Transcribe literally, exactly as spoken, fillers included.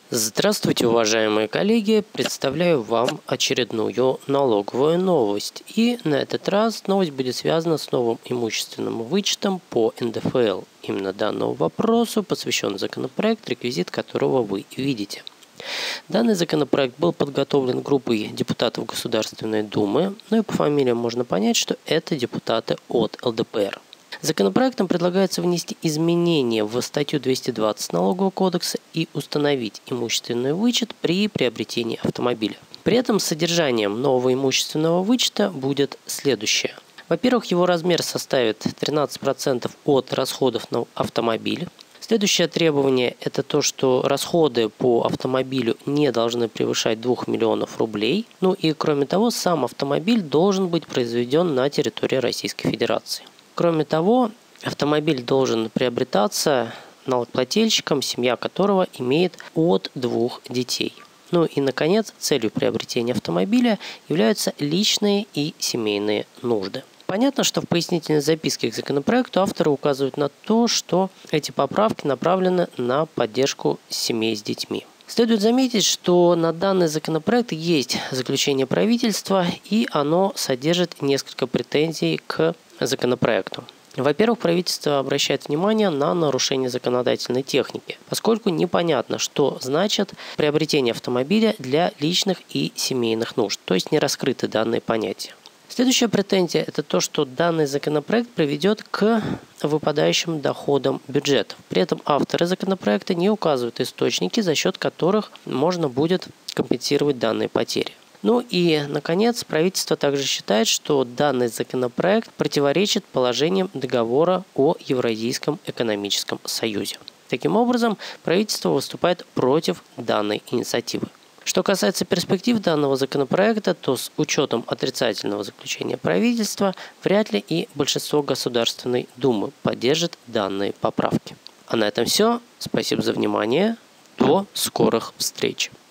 Здравствуйте, уважаемые коллеги! Представляю вам очередную налоговую новость. И на этот раз новость будет связана с новым имущественным вычетом по эн дэ эф эл. Именно данному вопросу посвящен законопроект, реквизит которого вы видите. Данный законопроект был подготовлен группой депутатов Государственной Думы, ну и по фамилиям можно понять, что это депутаты от эл дэ пэ эр. Законопроектом предлагается внести изменения в статью двести двадцать Налогового кодекса и установить имущественный вычет при приобретении автомобиля. При этом содержанием нового имущественного вычета будет следующее. Во-первых, его размер составит тринадцать процентов от расходов на автомобиль. Следующее требование – это то, что расходы по автомобилю не должны превышать двух миллионов рублей. Ну и кроме того, сам автомобиль должен быть произведен на территории Российской Федерации. Кроме того, автомобиль должен приобретаться налогоплательщиком, семья которого имеет от двух детей. Ну и, наконец, целью приобретения автомобиля являются личные и семейные нужды. Понятно, что в пояснительной записке к законопроекту авторы указывают на то, что эти поправки направлены на поддержку семей с детьми. Следует заметить, что на данный законопроект есть заключение правительства, и оно содержит несколько претензий к законопроекту. Во-первых, правительство обращает внимание на нарушение законодательной техники, поскольку непонятно, что значит приобретение автомобиля для личных и семейных нужд, то есть не раскрыты данные понятия. Следующая претензия – это то, что данный законопроект приведет к выпадающим доходам бюджетов. При этом авторы законопроекта не указывают источники, за счет которых можно будет компенсировать данные потери. Ну и, наконец, правительство также считает, что данный законопроект противоречит положениям договора о Евразийском экономическом союзе. Таким образом, правительство выступает против данной инициативы. Что касается перспектив данного законопроекта, то с учетом отрицательного заключения правительства, вряд ли и большинство Государственной Думы поддержит данные поправки. А на этом все. Спасибо за внимание. До скорых встреч!